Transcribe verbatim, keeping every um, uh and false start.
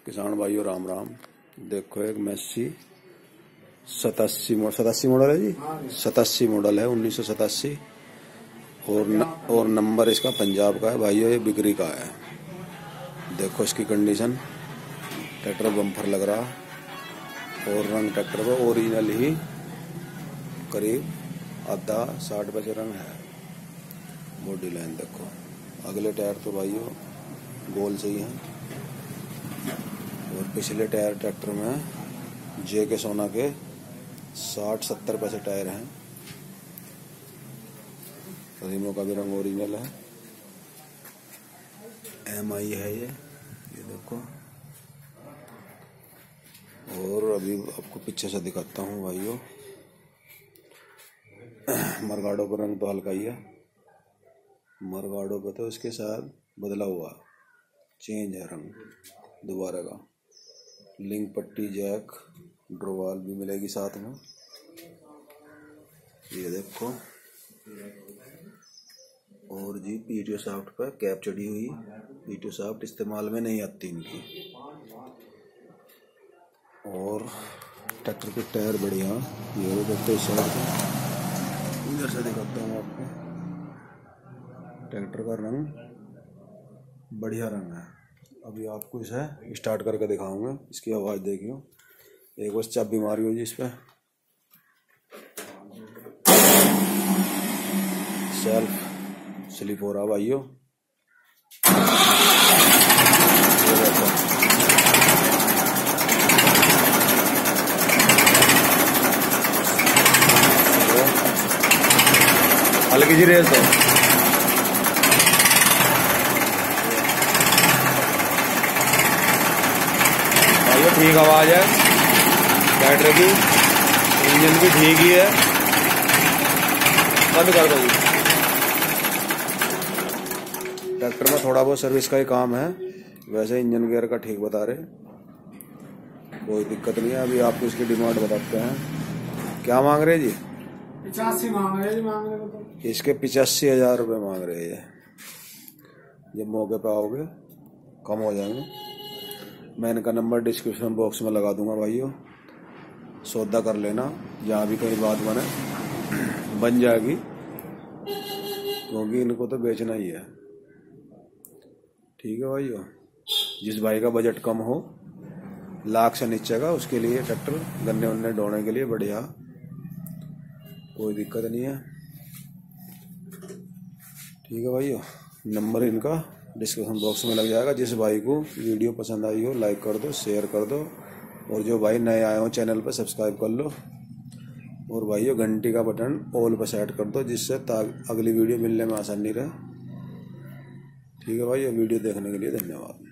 किसान भाइयों राम राम। देखो एक मैसी सतासी मॉडल सतासी मॉडल है जी, सतासी मॉडल है उन्नीस सौ सतासी और न, और नंबर इसका पंजाब का है भाइयों। ये बिक्री का है। देखो इसकी कंडीशन, ट्रैक्टर बम्पर लग रहा और रंग ट्रैक्टर का ओरिजिनल ही करीब आधा साठ पैसे रंग है। बॉडी लाइन देखो, अगले टायर तो भाइयों गोल से ही है और पिछले टायर ट्रैक्टर में जे के सोना के साठ सत्तर पैसे टायर हैं। रिमो का भी रंग ओरिजिनल है, एम आई है ये ये देखो। और अभी आपको पीछे से दिखाता हूँ भाइयों, मरगाडो का रंग तो हल्का ही है। मरगाडो पे तो इसके साथ बदला हुआ चेंज है रंग दोबारा का। लिंक पट्टी जैक ड्रोवाल भी मिलेगी साथ में। ये देखो, और जी पीटीओ साफ्ट पर कैप चढ़ी हुई। पीटीओ साफ्ट इस्तेमाल में नहीं आती इनकी। और ट्रैक्टर के टायर बढ़िया। ये देखो इस साइड से, इधर से दिखाता हूँ आपको। ट्रैक्टर का रंग बढ़िया रंग है। अभी आपको इसे स्टार्ट करके दिखाऊंगा। इसकी आवाज़ देखियो, एक बस चाबी मारी हो जी इस पर। सेल्फ स्लिप हो रहा भाइयों। हल्की सी रेस है भाइयों, ठीक आवाज है बैटरी की, इंजन भी ठीक ही है। बंद कर दो जी। ट्रैक्टर में थोड़ा बहुत सर्विस का ही काम है, वैसे इंजन गियर का ठीक बता रहे, कोई दिक्कत नहीं है। अभी आपको इसकी डिमांड बताते हैं। क्या मांग रहे जी? पिचासी मांग रहे जी। मांग रहे तो इसके पिचासी हजार रुपये मांग रहे हैं। जब मौके पे आओगे कम हो जाएंगे। मैं इनका नंबर डिस्क्रिप्शन बॉक्स में लगा दूंगा भाइयों, सौदा कर लेना। जहाँ भी कहीं बात बने बन जाएगी, क्योंकि इनको तो बेचना ही है। ठीक है भाइयों, जिस भाई का बजट कम हो, लाख से नीचे का, उसके लिए ट्रैक्टर गन्ने वन्ने ढोने के लिए बढ़िया, कोई दिक्कत नहीं है। ठीक है भाइयों, नंबर इनका डिस्क्रिप्शन बॉक्स में लग जाएगा। जिस भाई को वीडियो पसंद आई हो लाइक कर दो, शेयर कर दो, और जो भाई नए आए हो चैनल पर सब्सक्राइब कर लो। और भाइयों घंटी का बटन ऑल पर सेट कर दो, जिससे अगली वीडियो मिलने में आसानी रहे। ठीक है भाई, वीडियो देखने के लिए धन्यवाद।